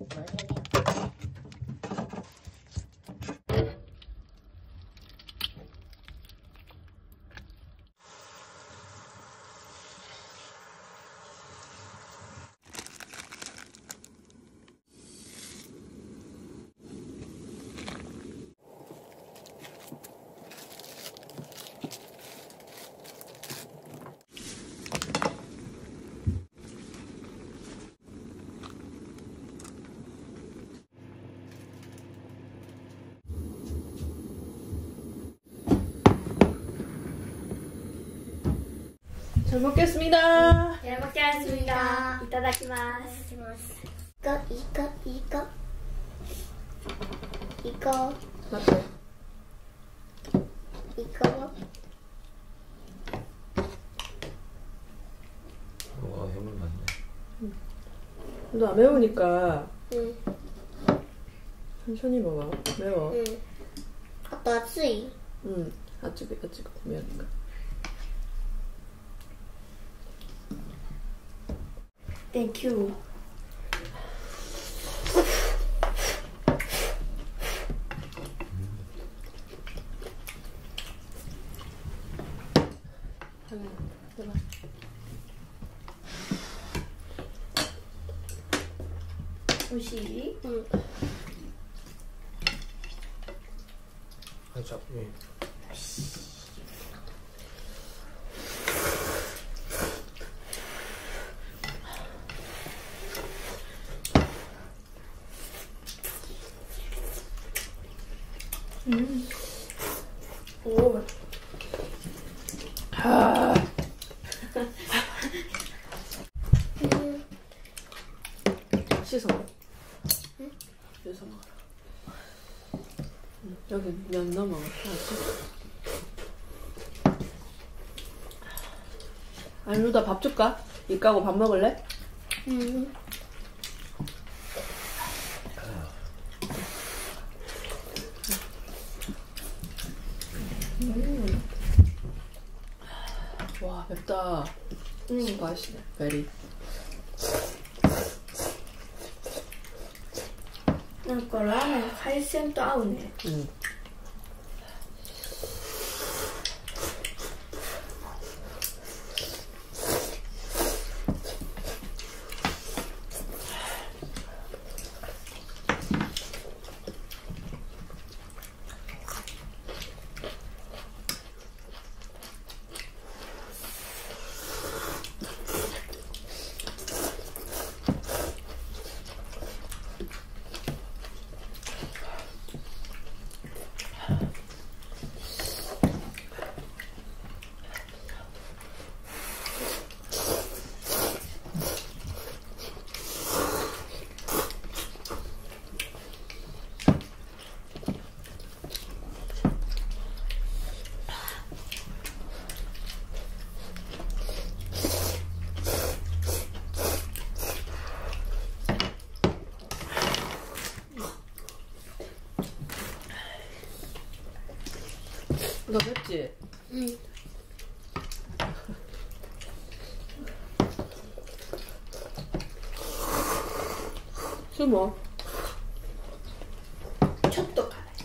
잘 먹겠습니다. 잘 먹겠습니다. 이따다키마스. 이거. 맞죠? 이거. 와, 해물 맞네. 너 안 매우니까 응. 천천히 먹어. 매워. 응. 아빠熱い? 응. 아ጭ게 매우니까. 땡큐. 해봐. 오시? 응. 살짝, 예. 오. 아. 씻어 먹어. 응? 씻어 먹어라. 여기 면 넣어. 알루다 밥 줄까? 이 까고 밥 먹을래? 응. 와 맵다. 맛있네. 베리. なんかラーメン海鮮と合うね。 너 맵지? 응. 숨어. ちょっと辛い。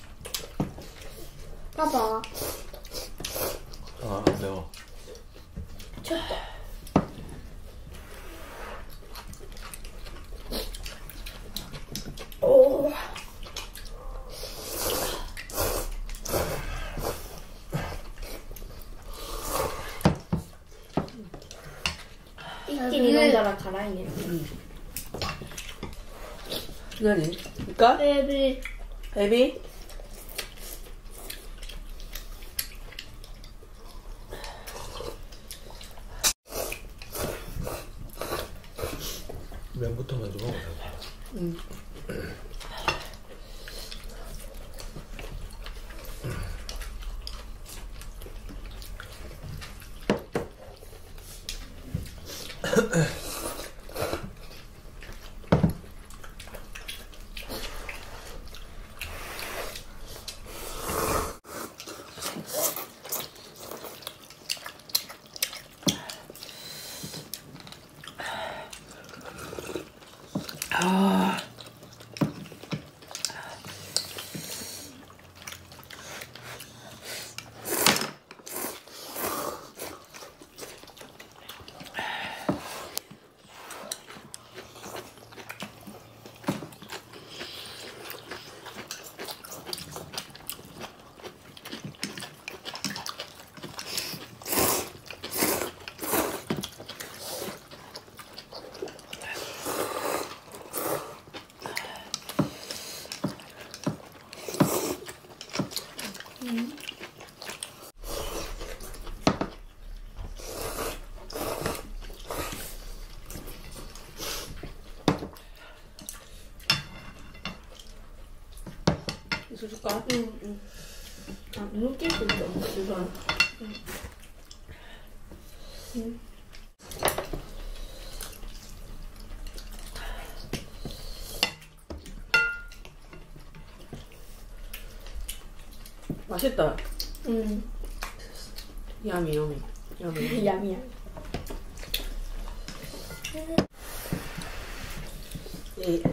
パパ、 아, 매워. ちょっと。おお。一気に飲んだら辛いね。 何？이까? 베이비. 베비? 면부터 먼저 먹어야 돼. 아. 국수 줄까? 응. 아, 눈길도 좀 주변. 응. 맛있다. 응. 야미. 야미야. 예.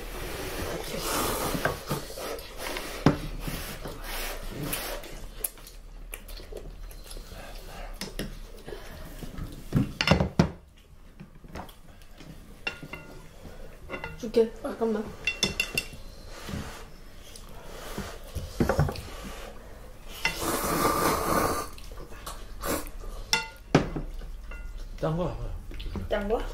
줄게. 잠깐만. 딴 거야. 짠 거?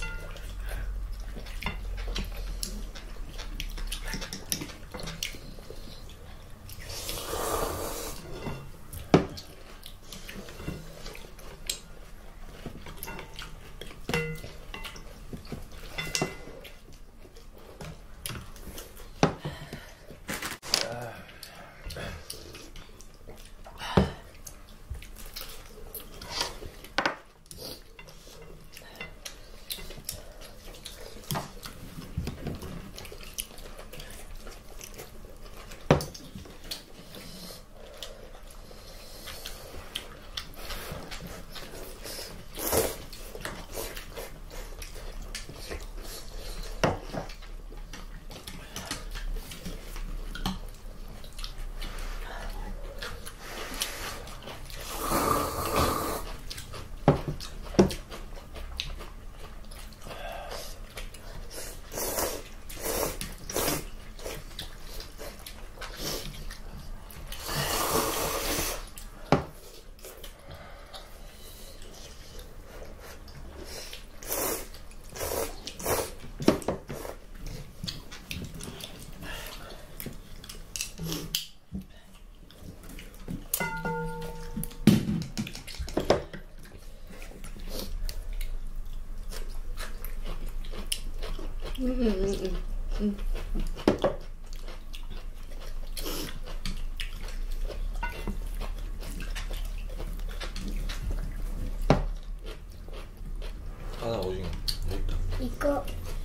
하나 오징어. 여기 있다. 이거.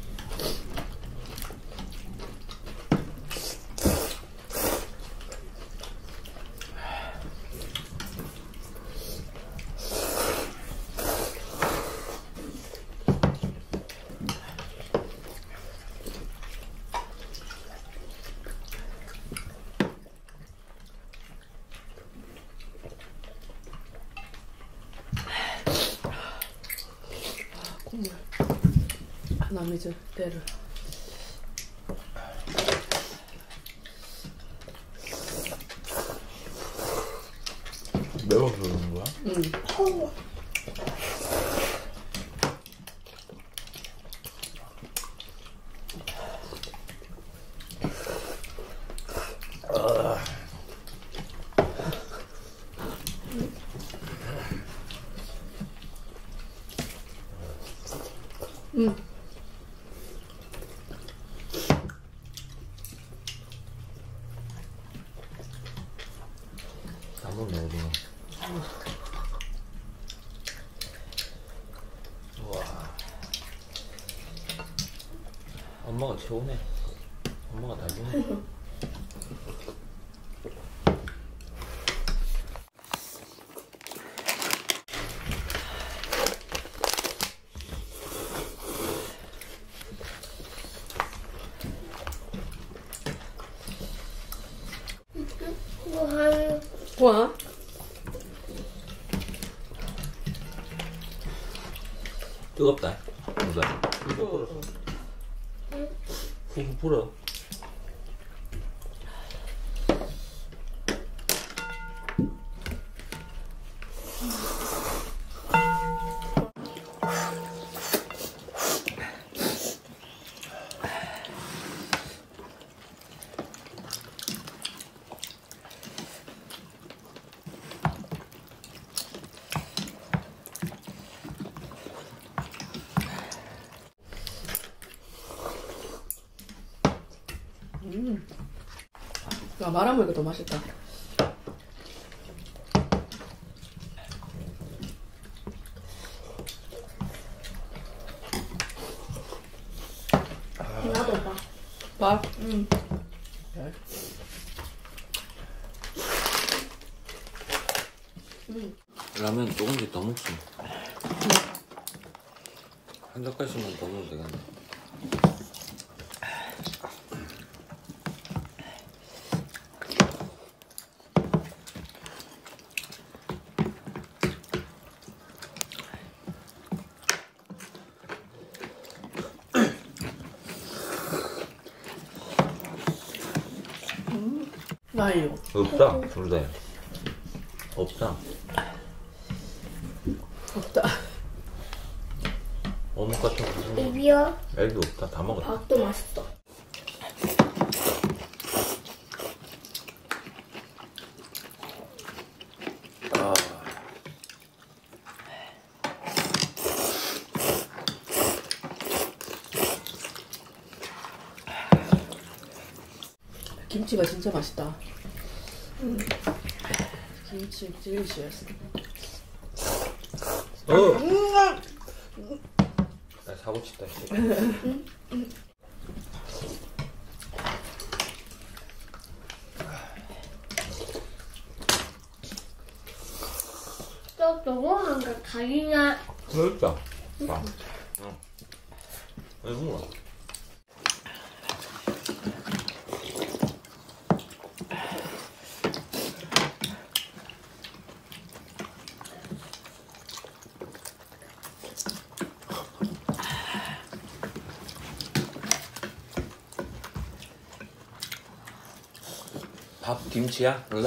콧물. 남이즈 때를. 매워서 그러는 거야? 응. 응. 한 번 더 오징어. 우와. 엄마가 최고네. 엄마가 다 주네. 와. 뜨겁다. 누가? 훅 불어. 훅 불어. 아, 말아 먹으니까 더 맛있다. 나도 봐. 밥? 응. 라면 조금씩 더 먹지. 한 젓갈씩만 더 먹으면 되겠네. 나 이거. 없다, 둘 다. 없다. 없다. 어묵 같은 거 무슨 비비어. 애기 없다. 다 먹었다. 밥도 맛있어. 김치가 진짜 맛있다. 김치 딜리시어스. 나 사고 싶다. 또 너무한 거 다리냐? 그렇다. 응. 왜 먹어? 밥 김치야? 몰라.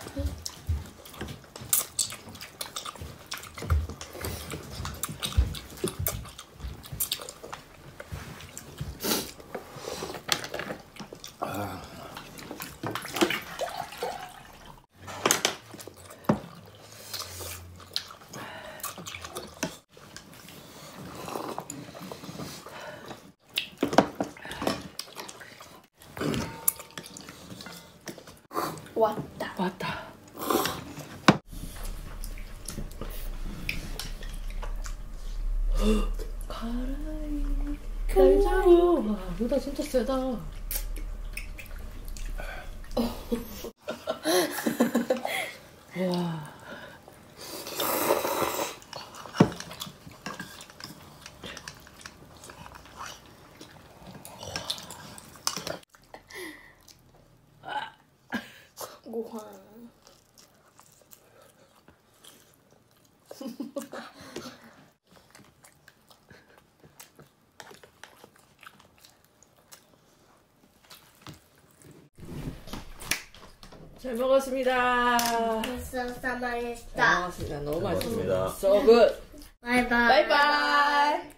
왔다. 왔다. 가라이. 달자요. 와, 이거 진짜 세다. 와. 우와. 잘 먹었습니다. 맛있었어, 잘 맛있다. 먹었습니다. 너무 잘 맛있습니다. 먹었습니다. So good. 바이바이. 바이바이.